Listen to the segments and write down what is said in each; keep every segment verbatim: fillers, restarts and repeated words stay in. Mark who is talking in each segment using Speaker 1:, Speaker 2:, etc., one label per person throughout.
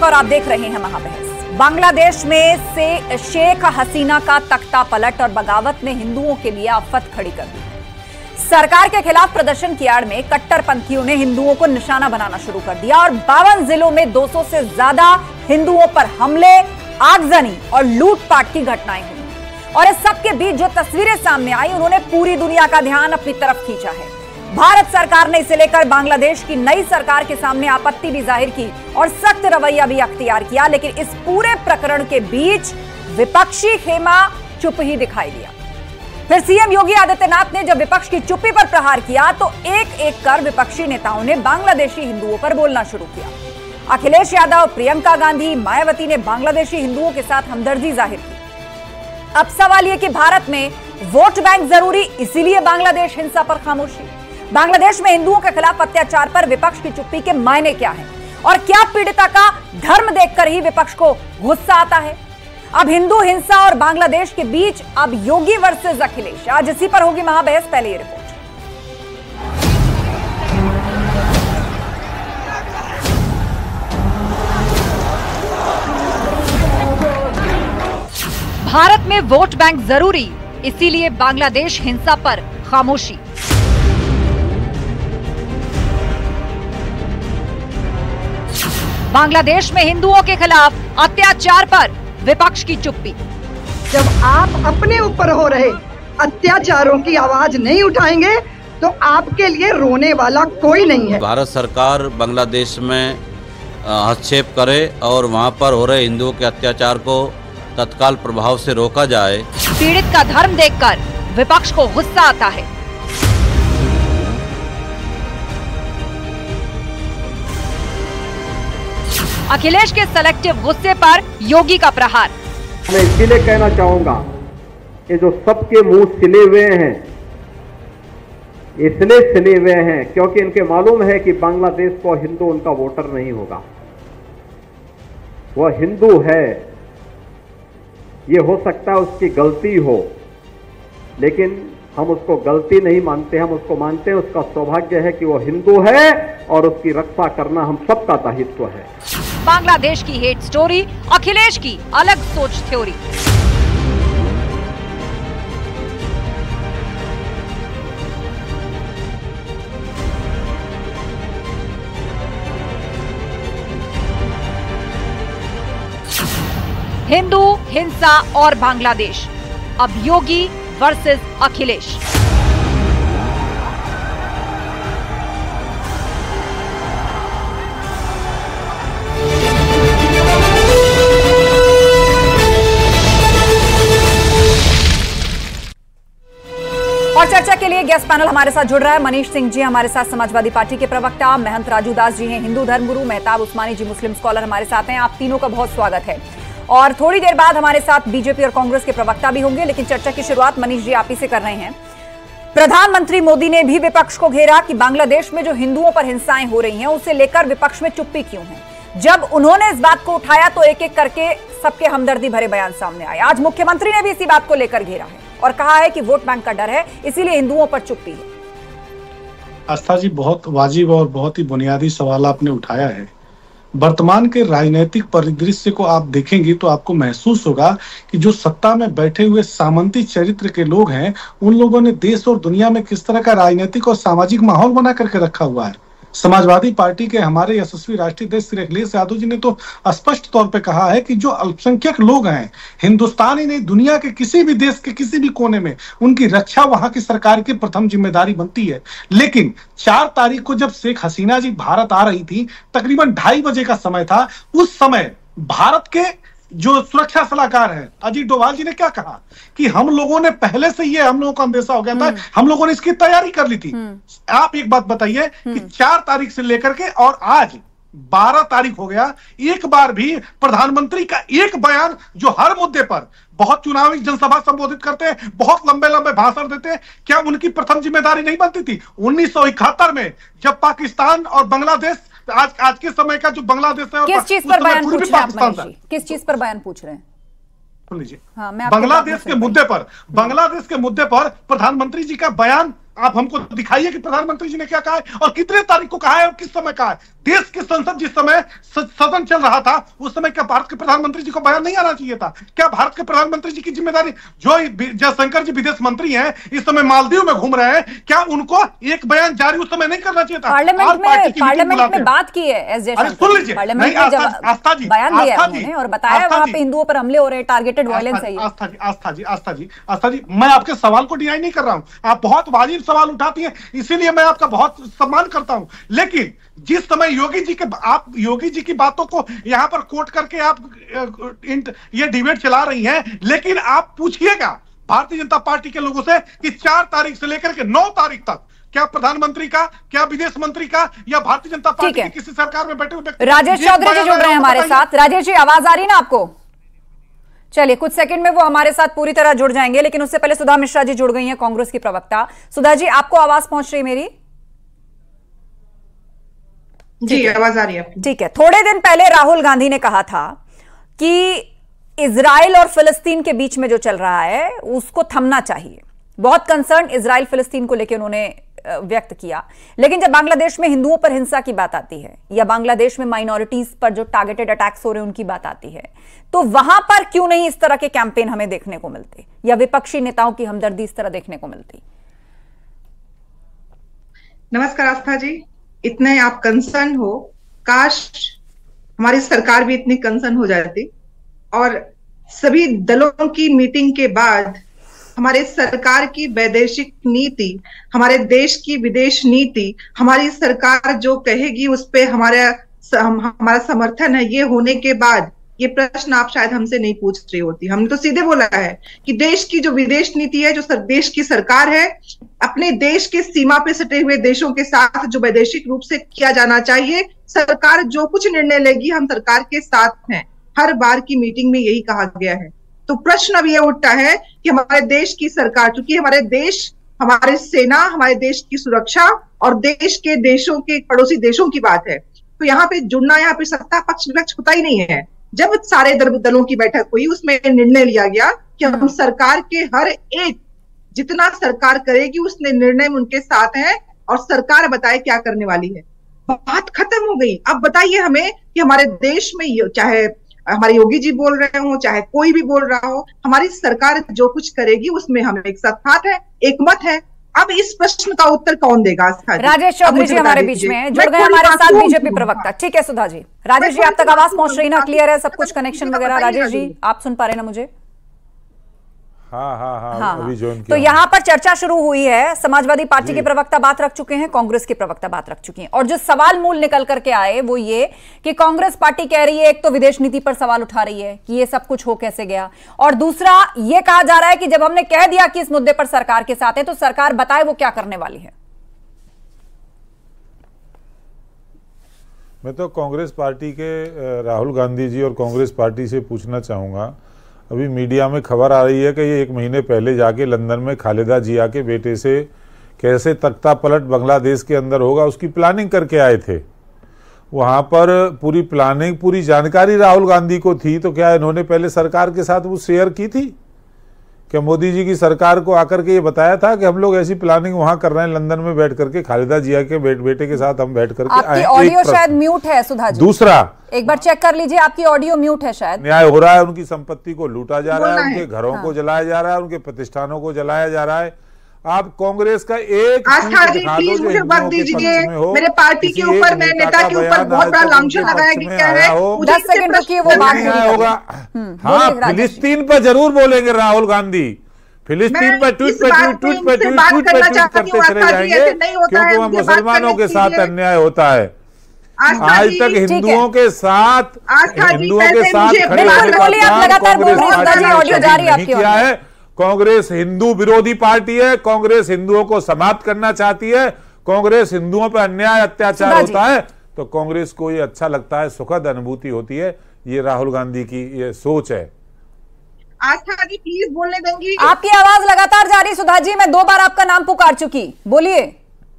Speaker 1: और आप देख रहे हैं महाबहस। बांग्लादेश में से शेख हसीना का तख्ता पलट और बगावत ने हिंदुओं के लिए आफत खड़ी कर दी। सरकार के खिलाफ प्रदर्शन की आड़ में कट्टरपंथियों ने हिंदुओं को निशाना बनाना शुरू कर दिया और बावन जिलों में दो सौ से ज्यादा हिंदुओं पर हमले, आगजनी और लूटपाट की घटनाएं हुई। और इस सब के बीच जो तस्वीरें सामने आई, उन्होंने पूरी दुनिया का ध्यान अपनी तरफ खींचा है। भारत सरकार ने इसे लेकर बांग्लादेश की नई सरकार के सामने आपत्ति भी जाहिर की और सख्त रवैया भी अख्तियार किया। लेकिन इस पूरे प्रकरण के बीच विपक्षी खेमा चुप ही दिखाई दिया। फिर सीएम योगी आदित्यनाथ ने जब विपक्ष की चुप्पी पर प्रहार किया तो एक एक कर विपक्षी नेताओं ने बांग्लादेशी हिंदुओं पर बोलना शुरू किया। अखिलेश यादव, प्रियंका गांधी, मायावती ने बांग्लादेशी हिंदुओं के साथ हमदर्दी जाहिर की। अब सवाल यह कि भारत में वोट बैंक जरूरी, इसीलिए बांग्लादेश हिंसा पर खामोशी। बांग्लादेश में हिंदुओं के खिलाफ अत्याचार पर विपक्ष की चुप्पी के मायने क्या हैं? और क्या पीड़िता का धर्म देखकर ही विपक्ष को गुस्सा आता है? अब हिंदू हिंसा और बांग्लादेश के बीच अब योगी वर्सेस अखिलेश, आज इसी पर होगी महाबहस। पहले ये रिपोर्ट। भारत में वोट बैंक जरूरी, इसीलिए बांग्लादेश हिंसा पर खामोशी। बांग्लादेश में हिंदुओं के खिलाफ अत्याचार पर विपक्ष की चुप्पी।
Speaker 2: जब आप अपने ऊपर हो रहे अत्याचारों की आवाज नहीं उठाएंगे तो आपके लिए रोने वाला कोई नहीं है।
Speaker 3: भारत सरकार बांग्लादेश में हस्तक्षेप करे और वहां पर हो रहे हिंदुओं के अत्याचार को तत्काल प्रभाव से रोका जाए।
Speaker 1: पीड़ित का धर्म देखकर विपक्ष को गुस्सा आता है। अखिलेश के सेलेक्टिव गुस्से पर योगी का प्रहार।
Speaker 4: मैं इसीलिए कहना चाहूंगा कि जो सबके मुंह सिले हुए हैं, इसलिए सिले हुए हैं क्योंकि इनके मालूम है कि बांग्लादेश को हिंदू उनका वोटर नहीं होगा। वह हिंदू है, ये हो सकता है उसकी गलती हो, लेकिन हम उसको गलती नहीं मानते, हम उसको मानते हैं उसका सौभाग्य है कि वो हिंदू है और उसकी रक्षा करना हम सबका दायित्व है।
Speaker 1: बांग्लादेश की हेट स्टोरी, अखिलेश की अलग सोच थ्योरी। हिंदू हिंसा और बांग्लादेश, अब योगी वर्सेस अखिलेश। और चर्चा के लिए गेस्ट पैनल हमारे साथ जुड़ रहा है। मनीष सिंह जी हमारे साथ, समाजवादी पार्टी के प्रवक्ता, महंत राजू दास जी हैं, हिंदू धर्मगुरु, मेहताब उस्मानी जी मुस्लिम स्कॉलर हमारे साथ हैं। आप तीनों का बहुत स्वागत है। और थोड़ी देर बाद हमारे साथ बीजेपी और कांग्रेस के प्रवक्ता भी होंगे, लेकिन चर्चा की शुरुआत मनीष जी आप ही से कर रहे हैं। प्रधानमंत्री मोदी ने भी विपक्ष को घेरा कि बांग्लादेश में जो हिंदुओं पर हिंसाएं हो रही हैं उसे लेकर विपक्ष में चुप्पी क्यों है। जब उन्होंने इस बात को उठाया तो एक एक करके सबके हमदर्दी भरे बयान सामने आए। आज मुख्यमंत्री ने भी इसी बात को लेकर घेरा है और कहा है कि वोट बैंक का डर है, इसीलिए हिंदुओं पर चुप्पी है।
Speaker 5: आस्था जी, बहुत वाजिब और बहुत ही बुनियादी सवाल आपने उठाया है। वर्तमान के राजनीतिक परिदृश्य को आप देखेंगे तो आपको महसूस होगा कि जो सत्ता में बैठे हुए सामंती चरित्र के लोग हैं, उन लोगों ने देश और दुनिया में किस तरह का राजनीतिक और सामाजिक माहौल बना करके रखा हुआ है। समाजवादी पार्टी के हमारे यशस्वी राष्ट्रीय अध्यक्ष श्री अखिलेश यादव जी ने तो स्पष्ट तौर पे कहा है कि जो अल्पसंख्यक लोग हैं, हिंदुस्तान ही नहीं दुनिया के किसी भी देश के किसी भी कोने में, उनकी रक्षा वहां की सरकार की प्रथम जिम्मेदारी बनती है। लेकिन चार तारीख को जब शेख हसीना जी भारत आ रही थी, तकरीबन ढाई बजे का समय था। उस समय भारत के जो सुरक्षा सलाहकार हैं अजीत डोभाल जी ने क्या कहा कि हम लोगों ने पहले से ये हम लोगों को अंदेशा हो गया था, हम लोगों ने इसकी तैयारी कर ली थी। आप एक बात बताइए कि चार तारीख से लेकर के और आज बारह तारीख हो गया, एक बार भी प्रधानमंत्री का एक बयान जो हर मुद्दे पर बहुत चुनावी जनसभा संबोधित करते हैं, बहुत लंबे लंबे भाषण देते हैं, क्या उनकी प्रथम जिम्मेदारी नहीं बनती थी? उन्नीस सौ इकहत्तर में जब पाकिस्तान और बांग्लादेश, आज आज के समय का जो बांग्लादेश है,
Speaker 1: किस चीज पर बयान पूछ रहे हैं? किस चीज पर बयान पूछ रहे हैं?
Speaker 5: सुन लीजिए। हाँ, बांग्लादेश के मुद्दे पर बांग्लादेश के मुद्दे पर प्रधानमंत्री जी का बयान आप हमको दिखाइए कि प्रधानमंत्री जी ने क्या कहा है और कितने तारीख को कहा है और किस समय कहा है। देश की संसद जिस समय सदन चल रहा था उस समय क्या भारत के प्रधानमंत्री जी को बयान नहीं आना चाहिए था? क्या भारत के प्रधानमंत्री जी की जिम्मेदारी, जो जयशंकर जी विदेश मंत्री हैं इस समय मालदीव में घूम रहे हैं, क्या उनको एक बयान जारी उस समय नहीं करना चाहिए था?
Speaker 1: पार्लियामेंट में पार्लियामेंट में बात की है एस जयशंकर,
Speaker 5: सुन लीजिए,
Speaker 1: पार्लियामेंट में
Speaker 5: आस्था जी
Speaker 1: बयान दिया है उन्होंने और बताया वहां पे हिंदुओं पर हमले हो रहे हैं, टारगेटेड वायलेंस है ये।
Speaker 5: आस्था जी आस्था जी आस्था जी आस्था जी मैं आपके सवाल को डिनाई नहीं कर रहा हूं, आप बहुत वाजिब सवाल उठाती हैं, इसीलिए मैं आपका बहुत सम्मान करता हूं। लेकिन जिस समय योगी जी के आप योगी जी की बातों को यहां पर कोट करके आप ये डिबेट चला रही हैं, लेकिन आप पूछिएगा भारतीय जनता पार्टी के लोगों से कि चार तारीख से लेकर के नौ तारीख तक क्या प्रधानमंत्री का, क्या विदेश मंत्री का या भारतीय जनता पार्टी की किसी सरकार में बैठे हुए
Speaker 1: राजेश चौधरी जी जुड़ रहे हैं हमारे साथ। राजेश जी आवाज आ रही है ना आपको? चलिए कुछ सेकंड में वो हमारे साथ पूरी तरह जुड़ जाएंगे, लेकिन उससे पहले सुधा मिश्रा जी जुड़ गई हैं, कांग्रेस की प्रवक्ता। सुधा जी आपको आवाज पहुंच रही है मेरी?
Speaker 6: जी आवाज आ रही है।
Speaker 1: ठीक है। थोड़े दिन पहले राहुल गांधी ने कहा था कि इजराइल और फिलिस्तीन के बीच में जो चल रहा है उसको थमना चाहिए। बहुत कंसर्न इजराइल फिलिस्तीन को लेकर उन्होंने व्यक्त किया, लेकिन जब बांग्लादेश में हिंदुओं पर हिंसा की बात आती है या बांग्लादेश में माइनॉरिटीज पर जो टारगेटेड अटैक्स हो रहे हैं उनकी बात आती है, तो वहां पर क्यों नहीं इस तरह के कैंपेन हमें देखने को मिलते या विपक्षी नेताओं की हमदर्दी इस तरह देखने को मिलती?
Speaker 6: नमस्कार आस्था जी, इतने आप कंसर्न हो, काश हमारी सरकार भी इतनी कंसर्न हो जाती और सभी दलों की मीटिंग के बाद हमारे सरकार की वैदेशिक नीति, हमारे देश की विदेश नीति, हमारी सरकार जो कहेगी उस पे हमारा हमारा समर्थन है, ये होने के बाद ये प्रश्न आप शायद हमसे नहीं पूछ रही होती। हमने तो सीधे बोला है कि देश की जो विदेश नीति है, जो सर, देश की सरकार है, अपने देश के सीमा पे सटे हुए देशों के साथ जो वैदेशिक रूप से किया जाना चाहिए, सरकार जो कुछ निर्णय लेगी हम सरकार के साथ हैं। हर बार की मीटिंग में यही कहा गया है। तो प्रश्न अब ये उठता है कि हमारे देश की सरकार, चूंकि हमारे देश, हमारे सेना, हमारे देश की सुरक्षा और देश के देशों के पड़ोसी देशों की बात है, तो यहाँ पे जुड़ना, यहाँ पे सत्ता पक्ष विपक्ष होता ही नहीं है। जब सारे दलों की बैठक हुई उसमें निर्णय लिया गया कि हम सरकार के हर एक, जितना सरकार करेगी उसने निर्णय में उनके साथ हैं और सरकार बताए क्या करने वाली है। बात खत्म हो गई। अब बताइए हमें कि हमारे देश में चाहे हमारे योगी जी बोल रहे हो, चाहे कोई भी बोल रहा हो, हमारी सरकार जो कुछ करेगी उसमें हम एक साथ है, एक मत है। अब इस प्रश्न का उत्तर कौन देगा?
Speaker 1: राजेश चौधरी जी हमारे बीच में जुड़ गए, हमारे साथ बीजेपी प्रवक्ता। ठीक है सुधा जी। राजेश जी आप तक आवाज पहुंच रही ना? क्लियर है सब कुछ, कनेक्शन वगैरह? राजेश जी आप सुन पा रहे ना मुझे?
Speaker 7: हाँ हाँ हाँ,
Speaker 1: हाँ,
Speaker 7: अभी
Speaker 1: हाँ। तो यहाँ पर चर्चा शुरू हुई है, समाजवादी पार्टी के प्रवक्ता बात रख चुके हैं, कांग्रेस के प्रवक्ता बात रख चुकी हैं, और जो सवाल मूल निकल करके आए वो ये कि कांग्रेस पार्टी कह रही है, एक तो विदेश नीति पर सवाल उठा रही है कि ये सब कुछ हो कैसे गया, और दूसरा ये कहा जा रहा है कि जब हमने कह दिया कि इस मुद्दे पर सरकार के साथ है तो सरकार बताए वो क्या करने वाली है।
Speaker 7: मैं तो कांग्रेस पार्टी के राहुल गांधी जी और कांग्रेस पार्टी से पूछना चाहूँगा, अभी मीडिया में खबर आ रही है कि ये एक महीने पहले जाके लंदन में खालिदा जिया के बेटे से कैसे तख्ता पलट बांग्लादेश के अंदर होगा उसकी प्लानिंग करके आए थे। वहाँ पर पूरी प्लानिंग, पूरी जानकारी राहुल गांधी को थी, तो क्या इन्होंने पहले सरकार के साथ वो शेयर की थी? क्या मोदी जी की सरकार को आकर के ये बताया था कि हम लोग ऐसी प्लानिंग वहां कर रहे हैं लंदन में बैठ करके, खालिदा जिया के बेट, बेटे के साथ हम बैठ करके आए?
Speaker 1: ऑडियो शायद म्यूट है सुधा जी।
Speaker 7: दूसरा
Speaker 1: एक बार चेक कर लीजिए, आपकी ऑडियो म्यूट है शायद।
Speaker 7: न्याय हो रहा है, उनकी संपत्ति को लूटा जा रहा है, उनके घरों को जलाया जा रहा है, उनके प्रतिष्ठानों को जलाया जा रहा है। आप कांग्रेस का एक
Speaker 6: आस्था जी प्लीज मुझे वक्त दीजिए, मेरे पार्टी के ऊपर, मेरे नेता के ऊपर बहुत बड़ा लांछन लगाया गया है।
Speaker 1: दस सेकंड रुकिए, वो बात
Speaker 7: होगा। हाँ, फिलिस्तीन पर जरूर बोलेंगे राहुल गांधी, फिलिस्तीन पर ट्वीट पे ट्वीट ट्वीट पे ट्वीट ट्वीट पे ट्वीट करते चले जाएंगे, क्योंकि वह मुसलमानों के साथ अन्याय होता है। आज तक हिंदुओं के साथ हिंदुओं के साथ खड़े होने का काम कांग्रेस नहीं किया है। कांग्रेस हिंदू विरोधी पार्टी है, कांग्रेस हिंदुओं को समाप्त करना चाहती है, कांग्रेस हिंदुओं पर अन्याय अत्याचार होता है तो कांग्रेस को ये अच्छा लगता है, सुखद अनुभूति होती है। ये राहुल गांधी की ये सोच है।
Speaker 6: आस्था जी प्लीज बोलने देंगी?
Speaker 1: आपकी आवाज लगातार जा रही सुधा जी, मैं दो बार आपका नाम पुकार चुकी, बोलिए।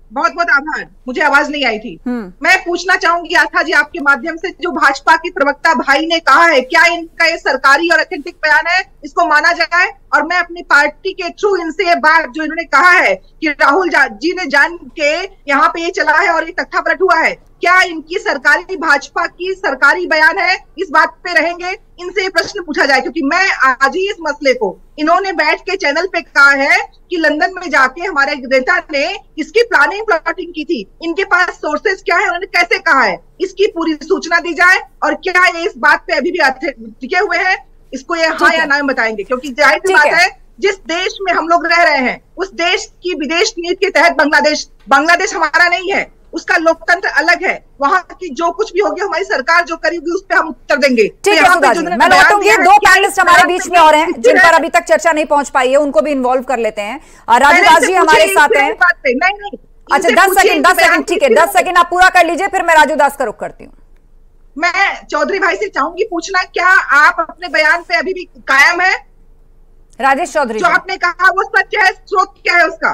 Speaker 6: बहुत बहुत आभार, मुझे आवाज नहीं आई थी। मैं पूछना चाहूंगी आस्था जी आपके माध्यम से, जो भाजपा की प्रवक्ता भाई ने कहा है, क्या इनका ये सरकारी और ऑथेंटिक बयान है, इसको माना जाए? और मैं अपनी पार्टी के थ्रू इनसे ये बात जो इन्होंने कहा है कि राहुल जी ने जान के यहाँ पे ये चला है और ये तख्ता पलट हुआ है, क्या इनकी सरकारी भाजपा की सरकारी बयान है? इस बात पे रहेंगे, इनसे ये प्रश्न पूछा जाए, क्योंकि मैं आज ही इस मसले को इन्होंने बैठ के चैनल पे कहा है कि लंदन में जाके हमारे नेता ने इसकी प्लानिंग प्लॉटिंग की थी, इनके पास सोर्सेज क्या है, उन्होंने कैसे कहा है, इसकी पूरी सूचना दी जाए। और क्या ये इस बात पे अभी भी टिके हुए हैं, इसको ये हाँ या ना बताएंगे, क्योंकि जाहिर सी बात है जिस देश में हम लोग रह रहे हैं उस देश की विदेश नीति के तहत बांग्लादेश बांग्लादेश हमारा नहीं है, उसका लोकतंत्र अलग है, वहाँ की जो कुछ भी होगी हमारी सरकार जो करेगी उस पर हम उत्तर देंगे।
Speaker 1: ठीक है सुधा जी, मैं लौटूंगी, दो पैनलिस्ट हमारे बीच में और हैं जिन पर अभी तक चर्चा नहीं पहुंच पाई है, उनको भी इन्वॉल्व कर लेते हैं। राजू दास जी हमारे साथ हैं। अच्छा दस सेकंड दस सेकंड ठीक है, दस सेकंड आप पूरा कर लीजिए, फिर मैं राजू दास का रुख करती हूँ।
Speaker 6: मैं चौधरी भाई से चाहूंगी पूछना, क्या आप अपने बयान पे अभी भी कायम है?
Speaker 1: राजेश चौधरी,
Speaker 6: जो आपने कहा वो सच है, स्रोत क्या है उसका?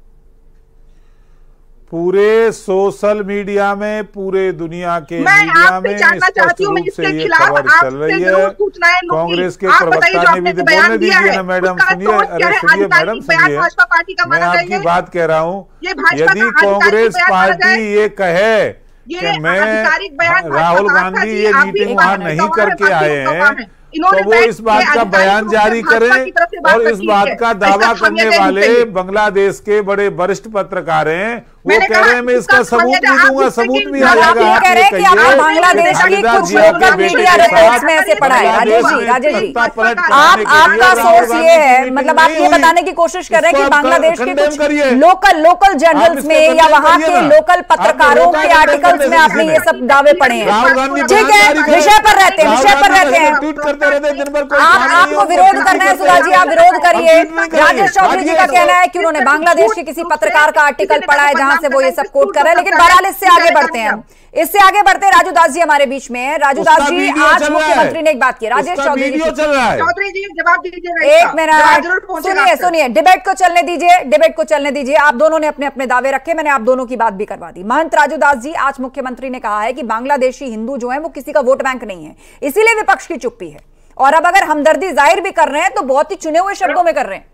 Speaker 7: पूरे सोशल मीडिया में, पूरे दुनिया के मीडिया में स्पष्ट रूप से ये खबर चल रही है। कांग्रेस के प्रवक्ता ने भी, बोलने दीजिए ना मैडम, सुनिए, अरे सुनिए मैडम, सुनिए, मैं आपकी बात कह रहा हूँ। यदि कांग्रेस पार्टी ये कहे कि मैं राहुल गांधी ये मीटिंग वहां नहीं करके आए हैं, तो वो इस बात का बयान जारी करें। और इस बात का दावा करने वाले बांग्लादेश के बड़े वरिष्ठ पत्रकार हैं, वो कह रहे हैं मैं इसका सबूत भी दूंगा, सबूत भी आ जाएगा। आप ये कहिए
Speaker 1: बांग्लादेश की कुछ लोकल मीडिया रिपोर्ट्स में ऐसे पढ़ा है। राजेश जी, राजेश जी, आप आपका सोर्स ये है, मतलब आप ये बताने की कोशिश कर रहे हैं कि बांग्लादेश के कुछ लोकल लोकल जर्नल्स में या वहाँ के लोकल पत्रकारों के आर्टिकल्स में आपने ये सब दावे पढ़े हैं। ठीक है, विषय पर रहते हैं, विषय पर रहते हैं। आप आपको विरोध करना है सुधा जी, आप विरोध करिए। राजेश चौधरी जी का कहना है कि उन्होंने बांग्लादेश के किसी पत्रकार का आर्टिकल पढ़ा है जहां से वो ये सब कोट कर रहे हैं, लेकिन बहरहाल इससे आगे बढ़ते हैं हम इससे आगे बढ़ते हैं। राजू दास जी हमारे बीच में है। राजू दास जी, आज मुख्यमंत्री ने एक बात की, राजेश चौधरी जी
Speaker 6: चौधरी जी जवाब दीजिए।
Speaker 1: एक मिनट सुनिए सुनिए, डिबेट को चलने दीजिए, डिबेट को चलने दीजिए। आप दोनों ने अपने अपने दावे रखे, मैंने आप दोनों की बात भी करवा दी। महंत राजू दास जी, आज मुख्यमंत्री ने कहा है कि बांग्लादेशी हिंदू जो है वो किसी का वोट बैंक नहीं है, इसीलिए विपक्ष की चुप्पी है, और अब अगर हमदर्दी जाहिर भी कर रहे हैं तो बहुत ही चुने हुए शब्दों में कर रहे हैं।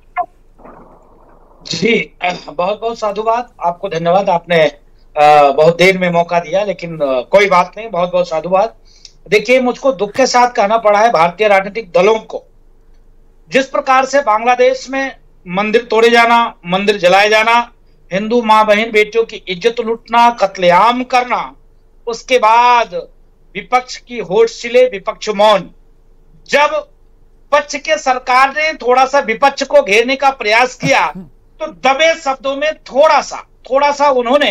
Speaker 8: जी बहुत बहुत साधुवाद, आपको धन्यवाद, आपने आ, बहुत देर में मौका दिया, लेकिन आ, कोई बात नहीं, बहुत बहुत साधुवाद। देखिए, मुझको दुख के साथ कहना पड़ा है भारतीय राजनीतिक दलों को, जिस प्रकार से बांग्लादेश में मंदिर तोड़े जाना, मंदिर जलाए जाना, हिंदू मां बहन बेटियों की इज्जत लूटना, कत्लेआम करना, उसके बाद विपक्ष की होठ सिले, विपक्ष मौन। जब पक्ष के सरकार ने थोड़ा सा विपक्ष को घेरने का प्रयास किया तो दबे शब्दों में थोड़ा सा थोड़ा सा उन्होंने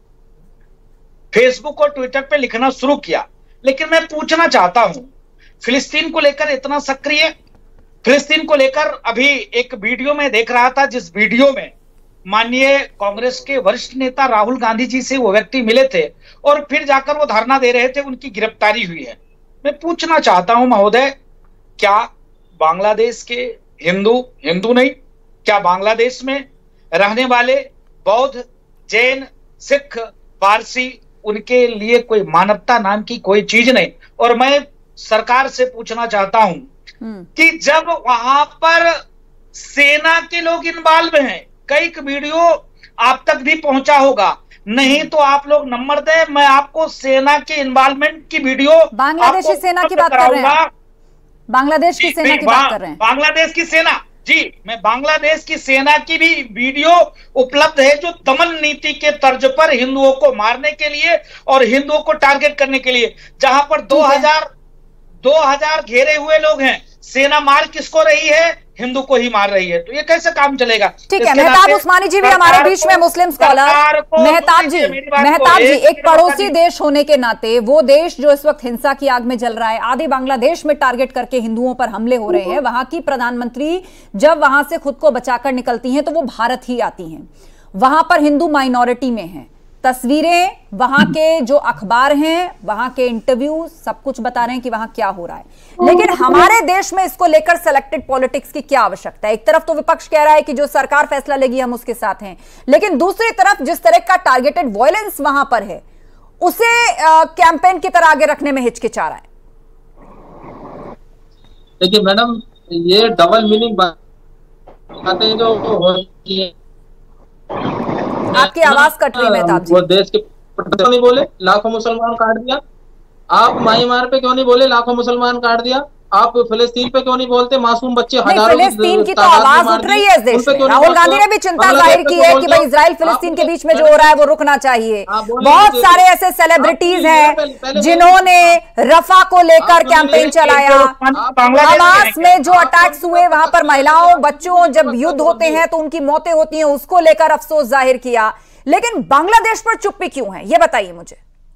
Speaker 8: फेसबुक और ट्विटर पे लिखना शुरू किया। लेकिन मैं पूछना चाहता हूं, फिलिस्तीन को लेकर इतना सक्रिय, फिलिस्तीन को लेकर अभी एक वीडियो में देख रहा था, जिस वीडियो में माननीय कांग्रेस के वरिष्ठ नेता राहुल गांधी जी से वो व्यक्ति मिले थे और फिर जाकर वो धरना दे रहे थे, उनकी गिरफ्तारी हुई है। मैं पूछना चाहता हूं महोदय, क्या बांग्लादेश के हिंदू हिंदू नहीं, क्या बांग्लादेश में रहने वाले बौद्ध, जैन, सिख, पारसी, उनके लिए कोई मानवता नाम की कोई चीज नहीं? और मैं सरकार से पूछना चाहता हूं कि जब वहां पर सेना के लोग इन्वॉल्व हैं, कई वीडियो आप तक भी पहुंचा होगा, नहीं तो आप लोग नंबर दें, मैं आपको सेना के इन्वॉल्वमेंट की वीडियो,
Speaker 1: बांग्लादेशी सेना की बात कर रहे हैं, बांग्लादेश की सेना की बात कर रहे हैं,
Speaker 8: बांग्लादेश की सेना, जी मैं बांग्लादेश की सेना की भी वीडियो उपलब्ध है, जो दमन नीति के तर्ज पर हिंदुओं को मारने के लिए और हिंदुओं को टारगेट करने के लिए, जहां पर दो हजार दो हजार घेरे हुए लोग हैं, सेना मार किसको रही है? हिंदू को ही मार रही है। तो ये कैसे काम चलेगा?
Speaker 1: ठीक है, मेहताब उस्मानी जी भी हमारे बीच में, मुस्लिम स्कॉलर। मेहताब जी, मेहताब जी, एक पड़ोसी देश होने के नाते, वो देश जो इस वक्त हिंसा की आग में जल रहा है, आधे बांग्लादेश में टारगेट करके हिंदुओं पर हमले हो रहे हैं, वहां की प्रधानमंत्री जब वहां से खुद को बचाकर निकलती हैं तो वो भारत ही आती हैं, वहां पर हिंदू माइनॉरिटी में है, तस्वीरें, वहां के जो अखबार हैं, वहां के इंटरव्यू सब कुछ बता रहे हैं कि वहां क्या हो रहा है। लेकिन हमारे देश में इसको लेकर सिलेक्टेड पॉलिटिक्स की क्या आवश्यकता है? एक तरफ तो विपक्ष कह रहा है कि जो सरकार फैसला लेगी हम उसके साथ हैं, लेकिन दूसरी तरफ जिस तरह का टारगेटेड वायलेंस वहां पर है उसे कैंपेन की तरह आगे रखने में हिचकिचा रहा है।
Speaker 9: देखिए मैडम, ये डबल मीनिंग बातें जो होती है।
Speaker 1: आपकी आवाज कट रही है मेहताब जी।
Speaker 9: वो देश के क्यों नहीं बोले लाखों मुसलमान काट दिया? आप म्यांमार पे क्यों नहीं बोले लाखों मुसलमान काट दिया? आप फिलिस्तीन पे क्यों नहीं बोलते? मासूम बच्चे हजारों
Speaker 1: फिलिस्तीन की तो आवाज उठ रही है इस देश में। राहुल गांधी ने भी चिंता जाहिर की है कि भाई इजराइल फिलिस्तीन के बीच में जो हो रहा है वो रुकना चाहिए। बहुत सारे ऐसे सेलिब्रिटीज हैं जिन्होंने रफा को लेकर कैंपेन चलाया। हमास में जो अटैक्स हुए वहां पर महिलाओं बच्चों जब युद्ध होते हैं तो उनकी मौतें होती हैं, उसको लेकर अफसोस जाहिर किया। लेकिन बांग्लादेश पर चुप्पी क्यों है, ये बताइए मुझे।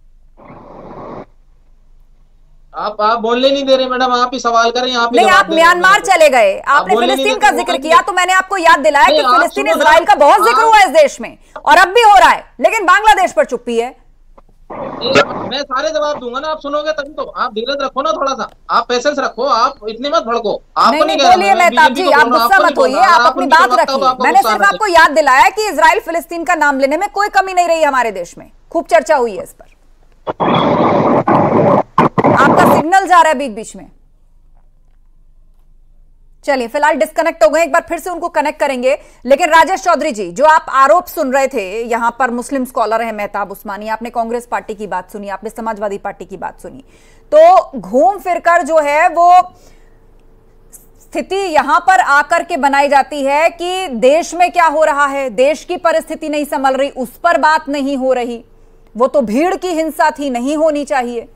Speaker 9: आप आप बोलने नहीं दे रहे मैडम, आप ही सवाल करें। आप
Speaker 1: नहीं, आप म्यांमार चले गए, आपने फिलिस्तीन का जिक्र किया तो मैंने आपको याद दिलाया कि फिलिस्तीन इजराइल का बहुत जिक्र हुआ इस देश में और अब भी हो रहा है, लेकिन बांग्लादेश पर चुप्पी है।
Speaker 9: मैं सारे जवाब दूंगा ना, आप सुनोगे तभी तो। आप धीरज रखो ना थोड़ा सा, आप पेशेंस रखो, आप इतनी मत भड़को।
Speaker 1: नहीं नहीं बोलिए मेहताब जी, आप गुस्सा मत होइए, आप अपनी बात रखिए। मैंने सिर्फ आपको याद दिलाया कि इजराइल फिलिस्तीन का नाम लेने में कोई कमी नहीं रही हमारे देश में, खूब चर्चा हुई है इस पर। आपका सिग्नल जा रहा है बीच बीच में। चलिए फिलहाल डिस्कनेक्ट हो गए, एक बार फिर से उनको कनेक्ट करेंगे। लेकिन राजेश चौधरी जी, जो आप आरोप सुन रहे थे, यहां पर मुस्लिम स्कॉलर है मेहताब उस्मानी, आपने कांग्रेस पार्टी की बात सुनी, आपने समाजवादी पार्टी की बात सुनी, तो घूम फिरकर जो है वो स्थिति यहां पर आकर के बनाई जाती है कि देश में क्या हो रहा है, देश की परिस्थिति नहीं संभल रही, उस पर बात नहीं हो रही। वो तो भीड़ की हिंसा थी, नहीं होनी चाहिए।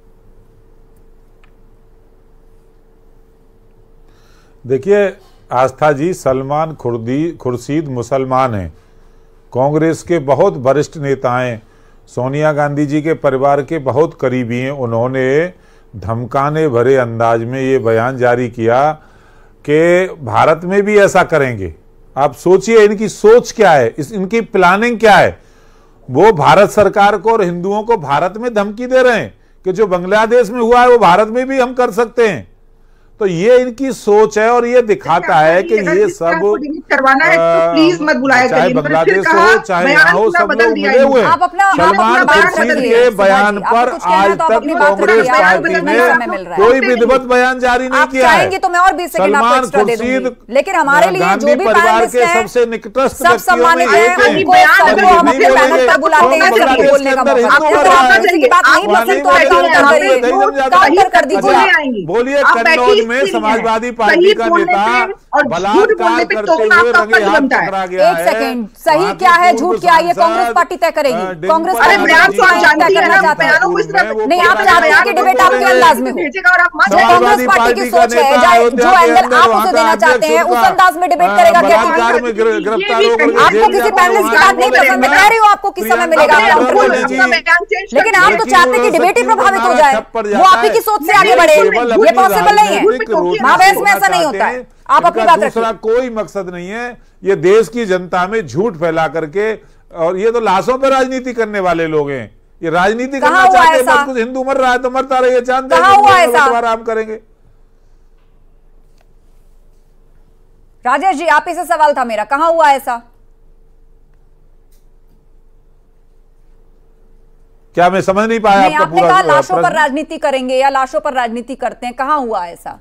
Speaker 7: देखिए आस्था जी, सलमान खुर्दी खुर्शीद मुसलमान हैं, कांग्रेस के बहुत वरिष्ठ नेता हैं, सोनिया गांधी जी के परिवार के बहुत करीबी हैं। उन्होंने धमकाने भरे अंदाज में ये बयान जारी किया कि भारत में भी ऐसा करेंगे। आप सोचिए इनकी सोच क्या है, इस इनकी प्लानिंग क्या है। वो भारत सरकार को और हिंदुओं को भारत में धमकी दे रहे हैं कि जो बांग्लादेश में हुआ है वो भारत में भी हम कर सकते हैं। तो ये इनकी सोच है और ये दिखाता है कि ये सब
Speaker 6: करवाना है तो प्लीज मत बुलाया
Speaker 7: चाहे बांग्लादेश हो चाहे यहाँ हो, सब लोग मिले हुए हैं। सलमान खुर्शीद के बयान पर आज तक कांग्रेस पार्टी ने कोई विधिवत बयान जारी नहीं किया है।
Speaker 1: तो मैं और बीस सेकंड आपको एक्स्ट्रा दे दूंगी, लेकिन हमारे लिए जो भी
Speaker 7: परिवार के सबसे निकटस्थ
Speaker 1: सब सम्मानित हैं, उनको हम अपने पैनल पर बुलाते हैं सबको बोलने का मौका। आप जैसे की बात नहीं पसंद तो काउंटर कर दीजिए।
Speaker 7: बोलिए, कन्नौज में समाजवादी पार्टी का नेता बलात्कार करते हुए रंगे हाथ पकड़ा गया है।
Speaker 1: एक सेकंड, सही क्या है झूठ क्या है ये कांग्रेस पार्टी तय करेगी। कांग्रेस पार्टी तय करना चाहता है। नहीं, आप चाहते हैं कि डिबेट आपके अंदाज में हो। कांग्रेस पार्टी की सोच है, जो एंगल आप उसे देना चाहते हैं उस अंदाज में डिबेट करेगा।
Speaker 7: बलात्कार में गिरफ्तार होकर
Speaker 1: आपको किसी पैनलिस्ट की बात नहीं पसंद, मैं कह रही हूँ आपको किस समय मिलेगा, लेकिन आप तो चाहते हैं कि डिबेट ही प्रभावित हो जाए, वो आप ही की सोच से आगे बढ़े। ये पॉसिबल नहीं है, महाबहस में ऐसा नहीं होता है। आप अपनी बात रखिए।
Speaker 7: दूसरा कोई मकसद नहीं है, ये देश की जनता में झूठ फैला करके, और ये तो लाशों पर राजनीति करने वाले लोग हैं। ये राजनीति करना चाहते हैं, बस कुछ हिंदू मर रहा है तो मरता रहिए, चांद आराम करेंगे।
Speaker 1: राजेश जी, आप ही से सवाल था मेरा, कहां हुआ ऐसा?
Speaker 7: क्या मैं समझ नहीं पाया
Speaker 1: नहीं,
Speaker 7: आपका
Speaker 1: आपने
Speaker 7: पूरा
Speaker 1: कहा लाशों पर राजनीति करेंगे या लाशों पर राजनीति करते हैं, कहां हुआ ऐसा?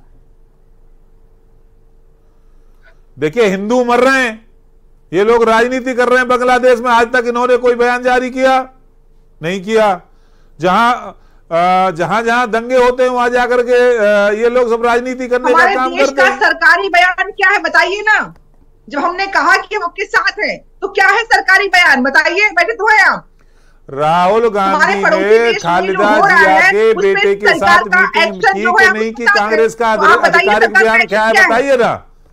Speaker 7: देखिए, हिंदू मर रहे हैं, ये लोग राजनीति कर रहे हैं बांग्लादेश में। आज तक इन्होंने कोई बयान जारी किया नहीं किया। जहां जहां जहां दंगे होते हैं वहां जाकर के ये लोग सब राजनीति करने का काम करते हैं।
Speaker 6: सरकारी बयान क्या है बताइए ना। जब हमने कहा कि हम आपके साथ हैं तो क्या है सरकारी बयान बताइए, बैठे तो है आप।
Speaker 7: राहुल गांधी ने खालिदा जिया के बेटे के साथ मीटिंग की कि नहीं की? कांग्रेस का आधिकारिक बयान क्या है बताइए ना,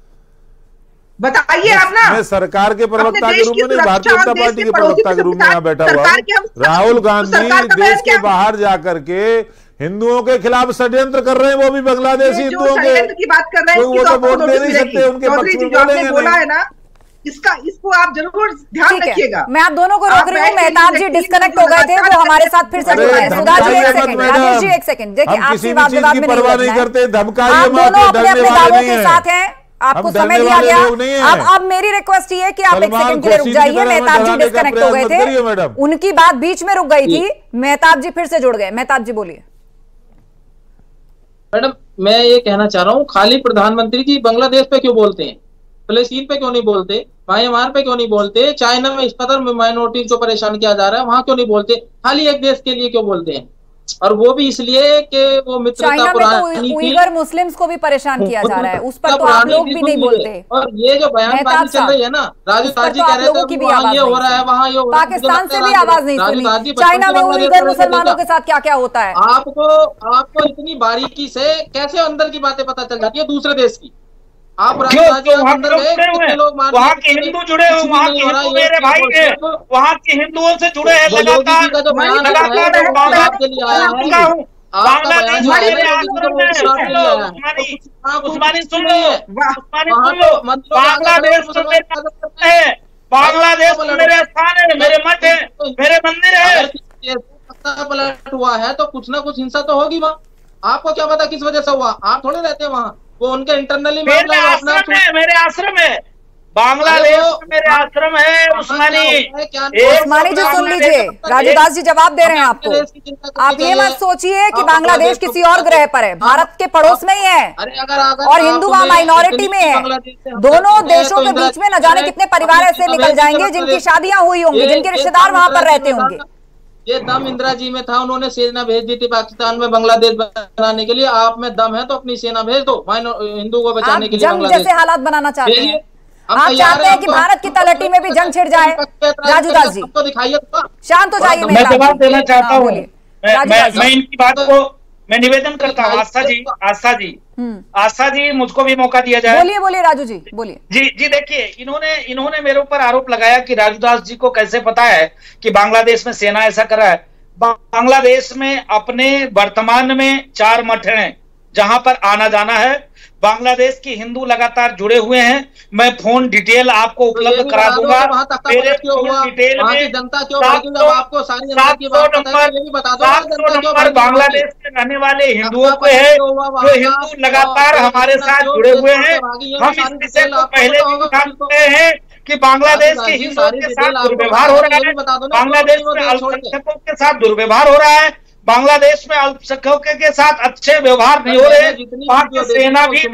Speaker 6: बताइए आप ना।
Speaker 7: मैं सरकार के प्रवक्ता के रूप में नहीं, भारतीय जनता पार्टी के प्रवक्ता के रूप में यहाँ बैठा हुआ हूँ। राहुल गांधी देश के बाहर जाकर के हिंदुओं के खिलाफ षड्यंत्र कर रहे हैं, वो भी बांग्लादेशी हिंदुओं के।
Speaker 6: की बात कर रहे हैं,
Speaker 7: वो तो वोट दे नहीं सकते, उनके पक्ष में बोलेंगे नहीं।
Speaker 6: इसका इसको आप जरूर ध्यान रखिएगा।
Speaker 1: मैं आप दोनों को रोक रही हूँ। मेहताब जी डिस्कनेक्ट हो गए थे, वो हमारे साथ फिर से जुड़ गए। सुधा जी एक सेकंड, राजेश जी एक सेकंड। देखिए आपसी वाद विवाद में नहीं करना है, आप दोनों अपने अपने दावों के साथ हैं, आपको समय दिया गया। अब अब मेरी रिक्वेस्ट ये है कि आप एक सेकंड के लिए रुक जाइए। मेहताब जी डिस्कनेक्ट हो गए थे, उनकी बात बीच में रुक गई थी, मेहताब जी फिर से जुड़ गए। मेहताब जी बोलिए।
Speaker 9: मैडम मैं ये कहना चाह रहा हूँ, खाली प्रधानमंत्री जी बांग्लादेश पे क्यों बोलते हैं, फिलिस्तीन पे क्यों नहीं बोलते, म्यांमार पे क्यों नहीं बोलते, चाइना में इस कदर माइनॉरिटी को परेशान किया जा रहा है वहां क्यों नहीं बोलते, खाली एक देश के लिए क्यों बोलते हैं? और वो भी इसलिए कि वो मित्रता पुरानी थी।
Speaker 1: उइगर मुस्लिम्स को भी परेशान किया जा रहा है, उस पर तो आप लोग भी नहीं बोलते।
Speaker 9: और ये जो बयानबाजी चल रही है ना, राजू ताजी कह रहे थे वहाँ ये हो रहा है, वहाँ ये हो रहा है,
Speaker 1: पाकिस्तान से भी आवाज नहीं सुनी। चाइना में उइगर मुसलमानों के साथ क्या क्या होता है,
Speaker 9: आपको आपको इतनी बारीकी से कैसे अंदर की बातें पता चल जाती है दूसरे देश की? आप
Speaker 8: वहाँ के हिंदू जुड़े हुए, वहाँ के हिंदू मेरे भाई है, वहाँ के हिंदुओं से जुड़े हैं लगातार। उस्मानी सुन लो, उस्मानी सुन लो, बांग्लादेश बांग्लादेश मेरे स्थान है, मेरे मठ है, मेरे मंदिर है।
Speaker 9: पलट हुआ है तो कुछ ना कुछ हिंसा तो होगी वहाँ। आपको क्या पता किस वजह से हुआ? आप थोड़े रहते हैं वहाँ, वो उनके इंटरनली
Speaker 8: मेरे आश्रम है, मेरे आश्रम है बांग्लादेश में, मेरे आश्रम है उस्मानी।
Speaker 1: उस्मानी जी सुन लीजिए, राजूदास जी जवाब दे रहे हैं आपको। आप ये मत सोचिए कि बांग्लादेश किसी और ग्रह पर है, भारत के पड़ोस में ही है और हिंदू वहाँ माइनॉरिटी में है। दोनों देशों के बीच में न जाने कितने परिवार ऐसे निकल जाएंगे जिनकी शादियां हुई होंगी, जिनके रिश्तेदार वहां पर रहते होंगे।
Speaker 9: ये दम इंदिरा जी में था, उन्होंने सेना भेज दी थी पाकिस्तान में बांग्लादेश बनाने के लिए। आप में दम है तो अपनी सेना भेज दो हिंदू को बचाने के लिए।
Speaker 1: जंग जैसे हालात बनाना चाहते हैं आप, चाहते हैं कि भारत की तलहटी में भी जंग छिड़ जाए। राजूदास जी
Speaker 9: दिखाइए,
Speaker 1: शांत हो जाइए।
Speaker 8: मैं जवाब देना चाहता हूँ, मैं इनकी बात को मैं निवेदन करता हूँ। आस्था जी, आस्था जी, आस्था जी, मुझको भी मौका दिया जाए।
Speaker 1: बोलिए बोलिए राजू जी बोलिए।
Speaker 8: जी जी देखिए, इन्होंने इन्होंने मेरे ऊपर आरोप लगाया कि राजूदास जी को कैसे पता है कि बांग्लादेश में सेना ऐसा कर रहा है। बांग्लादेश में अपने वर्तमान में चार मठ हैं जहां पर आना जाना है। बांग्लादेश के हिंदू लगातार जुड़े हुए हैं। मैं फोन डिटेल आपको उपलब्ध करा दूंगा। मेरे फोन डिटेल में
Speaker 9: जनता क्यों आपको सारी
Speaker 8: नंबर बांग्लादेश के रहने वाले हिंदुओं पे है, जो हिंदू लगातार हमारे साथ जुड़े हुए हैं। हम इस विषय को पहले भी उठा चुके हैं कि बांग्लादेश के हिंदुओं के साथ दुर्व्यवहार हो रहा है, बांग्लादेश में अल्पसंख्यकों के साथ दुर्व्यवहार हो रहा है, बांग्लादेश में अल्पसंख्यकों के साथ अच्छे व्यवहार नहीं हो रहे। वहाँ की सेना भी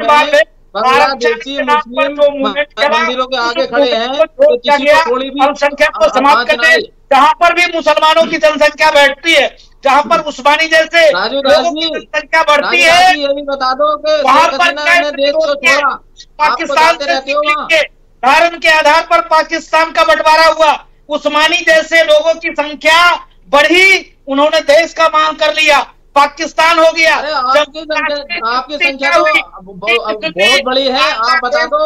Speaker 9: मंदिरों के आगे खड़े हैं,
Speaker 8: अल्पसंख्यक को समाप्त करने, जहाँ पर भी मुसलमानों की जनसंख्या बैठती है, जहाँ पर उस्मानी जैसे लोगों की जनसंख्या बढ़ती है,
Speaker 9: ये भी बता दो कि
Speaker 8: वहाँ पर पाकिस्तान के कारण के आधार पर पाकिस्तान का बंटवारा हुआ। उस्मानी जैसे लोगों की संख्या बढ़ी, उन्होंने देश का मांग कर लिया, पाकिस्तान हो गया।
Speaker 9: आपकी आपकी संख्या तो बहुत बड़ी है, आप बता दो।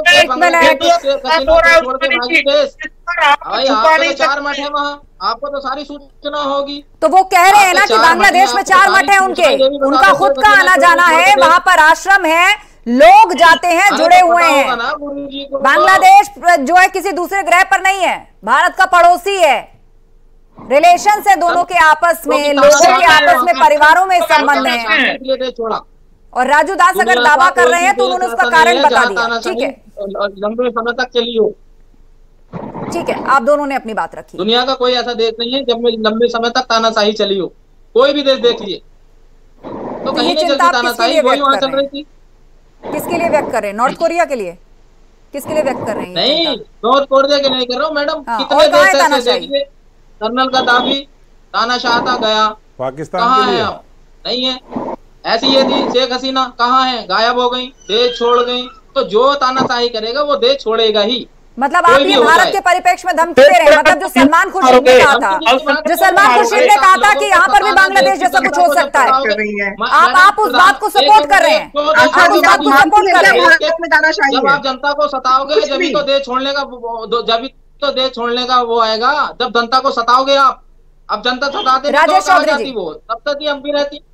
Speaker 9: चार मठ है वहाँ, आपको तो सारी सूचना होगी।
Speaker 1: तो वो कह रहे हैं ना कि बांग्लादेश में चार मठ है उनके, उनका खुद का आना जाना है, वहाँ पर आश्रम है, लोग जाते हैं, जुड़े हुए हैं। बांग्लादेश जो है किसी दूसरे ग्रह पर नहीं है, भारत का पड़ोसी है। रिलेशन है दोनों के आपस में, लोगों के आपस में, परिवारों में संबंध है। और राजू दास अगर दावा कर रहे हैं तो उन्होंने उसका कारण बता दिया। ठीक है,
Speaker 9: लंबे समय तक चली हो,
Speaker 1: ठीक है, आप दोनों ने अपनी बात रखी।
Speaker 9: दुनिया का कोई ऐसा देश नहीं है जब में लंबे समय तक तानाशाही चली हो। कोई भी देश देख लिए तो कहीं नहीं चलती तानाशाही, वही वहां चल रही थी।
Speaker 1: किसके लिए व्यक्त कर रहे हैं? नॉर्थ कोरिया के लिए? किसके लिए व्यक्त कर रहे हैं?
Speaker 9: नहीं, नॉर्थ कोरिया के नहीं कर रहा हूँ मैडम। कितने देश ऐसे देखिए, कर्नल गद्दाफी तानाशाह था, गया
Speaker 7: पाकिस्तान
Speaker 9: कहाँ
Speaker 7: के लिए
Speaker 9: है? नहीं है। ऐसी ये थी शेख हसीना, कहाँ है? गायब हो गई, देश छोड़ गई। तो जो तानाशाही करेगा वो देश छोड़ेगा ही।
Speaker 1: मतलब आप ये भारत के परिप्रेक्ष्य में धमकी दे रहे हैं? मतलब जो सलमान खुर्शीद ने कहा था, जो सलमान खुर्शीद ने कहा था कि यहाँ पर भी बांग्लादेश जैसा कुछ हो सकता है, आप आप उस बात को सपोर्ट कर रहे हैं? आप उस बात को सपोर्ट कर रहे हैं?
Speaker 9: जब आप जनता को सताओगे जब तो देश छोड़ने का जब तो देश छोड़ने का वो आएगा, जब जनता को सताओगे आप। अब जनता सताते
Speaker 1: राजेश चौधरी जी,
Speaker 9: वो तब तक ही हम भी रहती।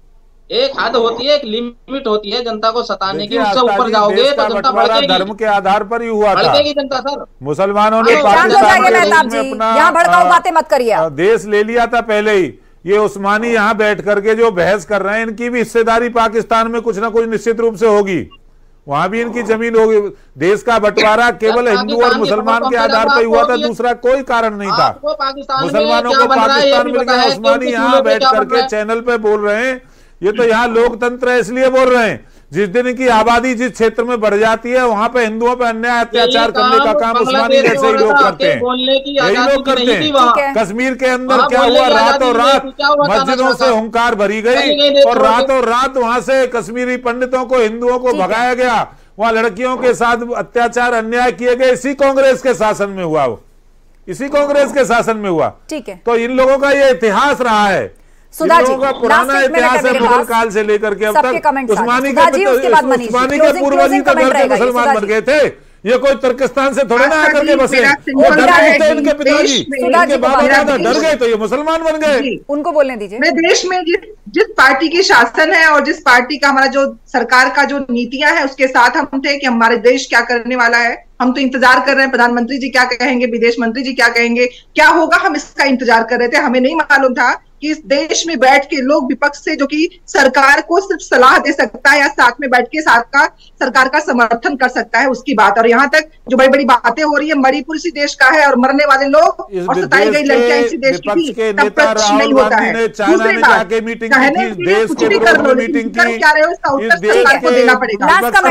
Speaker 9: एक हद होती है, एक लिमिट होती है जनता को सताने की, उससे
Speaker 7: आस्था
Speaker 9: ऊपर
Speaker 7: जी,
Speaker 9: जाओगे
Speaker 7: देश
Speaker 9: तो
Speaker 7: का
Speaker 9: जनता
Speaker 7: बंटवारा
Speaker 9: भड़केगी,
Speaker 7: धर्म के आधार पर ही हुआ था।
Speaker 9: भड़केगी जनता सर।
Speaker 7: मुसलमानों ने
Speaker 9: अरे
Speaker 7: पाकिस्तान
Speaker 1: शांत हो
Speaker 7: के
Speaker 1: जाइए
Speaker 7: रूप
Speaker 1: मेहताब
Speaker 7: में
Speaker 1: जी,
Speaker 7: अपना
Speaker 1: यहाँ भड़काऊ
Speaker 7: आ,
Speaker 1: बातें मत करिए
Speaker 7: आ,
Speaker 1: आप।
Speaker 7: देश ले लिया था पहले ही। ये उस्मानी यहाँ बैठ करके जो बहस कर रहे हैं, इनकी भी हिस्सेदारी पाकिस्तान में कुछ ना कुछ निश्चित रूप से होगी, वहां भी इनकी जमीन होगी। देश का बंटवारा केवल हिंदू और मुसलमान के आधार पर हुआ था, दूसरा कोई कारण नहीं था। मुसलमानों को पाकिस्तान मिल गया, उस्मानी यहाँ बैठ करके चैनल पे बोल रहे हैं, ये तो यहाँ लोकतंत्र है इसलिए बोल रहे हैं। जिस दिन की आबादी जिस क्षेत्र में बढ़ जाती है, वहां पे हिंदुओं पे अन्याय अत्याचार करने का काम उस्मानी जैसे ही लोग करते हैं, यही लोग करते हैं। कश्मीर के अंदर क्या हुआ, रातों रात मस्जिदों से हुंकार भरी गई और रातों रात वहां से कश्मीरी पंडितों को, हिंदुओं को भगाया गया, वहां लड़कियों के साथ अत्याचार अन्याय किए गए। इसी कांग्रेस के शासन में हुआ, वो इसी कांग्रेस के शासन में हुआ।
Speaker 1: ठीक है,
Speaker 7: तो इन लोगों का ये इतिहास रहा है,
Speaker 1: सुधा जी,
Speaker 7: का पुराना इतिहास है, मुगल काल से लेकर के अब तक। उस्मानी के उस्मानी के पूर्वज ही तो घर के मुसलमान बन गए थे, ये कोई तुर्किस्तान से थोड़े ना आकर के बसे। वो डर गए थे, इनके पिताजी, इनके बाप दादा डर गए तो ये मुसलमान बन गए।
Speaker 1: उनको बोलने दीजिए।
Speaker 6: मैं देश में जिस जिस पार्टी की शासन है और जिस पार्टी का हमारा जो सरकार का जो नीतियां है उसके साथ हम थे कि हमारे देश क्या करने वाला है। हम तो इंतजार कर रहे हैं प्रधानमंत्री जी क्या कहेंगे, विदेश मंत्री जी क्या कहेंगे, क्या होगा, हम इसका इंतजार कर रहे थे। हमें नहीं मालूम था कि इस देश में बैठ के लोग विपक्ष से, जो कि सरकार को सिर्फ सलाह दे सकता है या साथ में बैठ के साथ का सरकार का समर्थन कर सकता है, उसकी बात। और यहाँ तक जो बड़ी बड़ी बातें हो रही है, मणिपुर इसी देश का है और मरने वाले लोग और सताई गई लड़कियां इसी देश की भी, तब प्रश्न नहीं होता है। दूसरी बात, कहने के लिए कुछ भी कर लो, लेकिन कर क्या रहे हो इसका उत्तर सरकार को देना पड़ेगा।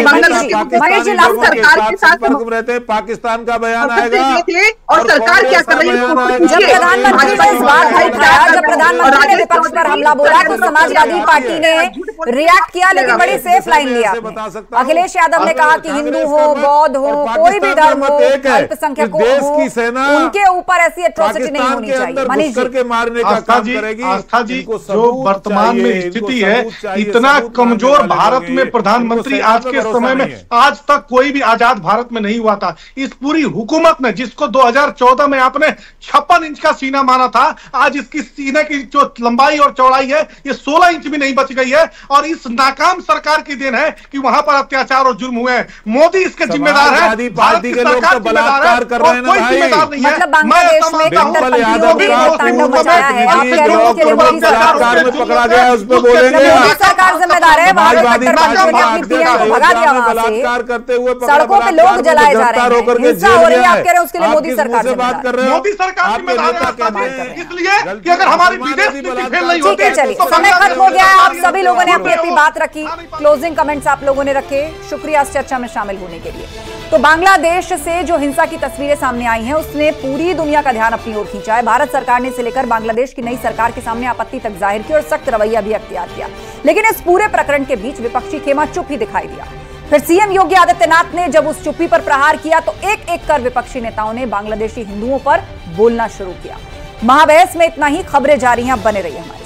Speaker 6: सरकार के साथ
Speaker 7: रहते हैं, पाकिस्तान का बयान आएगा
Speaker 6: और सरकार क्या कर रही है।
Speaker 1: जब प्रधानमंत्री ने इस बात को उठाया, जब प्रधानमंत्री ने विपक्ष पर हमला बोला तो समाजवादी पार्टी ने रिएक्ट किया, लेकिन बड़ी सेफ लाइन लिया। अखिलेश यादव ने कहा कि हिंदू हो, बौद्ध हो, कोई भी धर्म हो, अल्पसंख्यक हो, उनके ऊपर ऐसी एट्रोसिटी नहीं होनी चाहिए। मनीष जी,
Speaker 7: मारने का काम करेगी।
Speaker 5: आस्था जी, जो वर्तमान में स्थिति है, इतना कमजोर भारत में प्रधानमंत्री आज के समय में आज तक कोई भी आजाद भारत में नहीं हुआ था। इस पूरी हुकूमत ने, जिसको दो हज़ार चौदह में आपने छप्पन इंच का सीना माना था, आज इसकी सीने की जो लंबाई और चौड़ाई है ये सोलह इंच भी नहीं बच गई है। और इस नाकाम सरकार की देन है कि वहां पर अत्याचार और जुर्म हुए हैं। मोदी इसके जिम्मेदार है, भारत की सरकार जिम्मेदार है, कोई जिम्मेदार नहीं है।
Speaker 1: मतलब बांग्लादेश में कट्टरपंथियों ने तांडव मचाया है, आप कह रहे हैं कि मोदी सरकार
Speaker 7: में पकड़ा गया है, उस पर बोलेंगे
Speaker 1: मोदी सरकार जिम्मेदार है। वहां पे कट्टरपंथियों ने अपनी पीढ़ी को भगा दिया, वहां से
Speaker 7: करते हुए
Speaker 1: सड़कों पे लोग जलाए जा रहे हैं, हिंसा हो रही है, आप कह रहे हैं उसके लिए मोदी सरकार से
Speaker 7: बात कर रहे हो।
Speaker 5: मोदी सरकार जिम्मेदार है, इसलिए कि अगर हमारी विदेश नीति फेल नहीं
Speaker 1: ठीक है, चलिए समय खत्म हो गया है। आप सभी लोगों ने अपनी अपनी बात रखी, क्लोजिंग कमेंट्स आप लोगों ने रखे, शुक्रिया इस चर्चा में शामिल होने के लिए। तो बांग्लादेश से जो हिंसा की तस्वीरें सामने आई हैं, उसने पूरी दुनिया का ध्यान अपनी ओर खींचा है। भारत सरकार ने इसे लेकर बांग्लादेश की नई सरकार के सामने आपत्ति तक जाहिर की और सख्त रवैया भी अख्तियार किया, लेकिन इस पूरे प्रकरण के बीच विपक्षी खेमा चुप ही दिखाई दिया। फिर सीएम योगी आदित्यनाथ ने जब उस चुप्पी पर प्रहार किया तो एक एक कर विपक्षी नेताओं ने बांग्लादेशी हिंदुओं पर बोलना शुरू किया। महाबहस में इतना ही, खबरें जारी हैं, बने रहिए हमारे।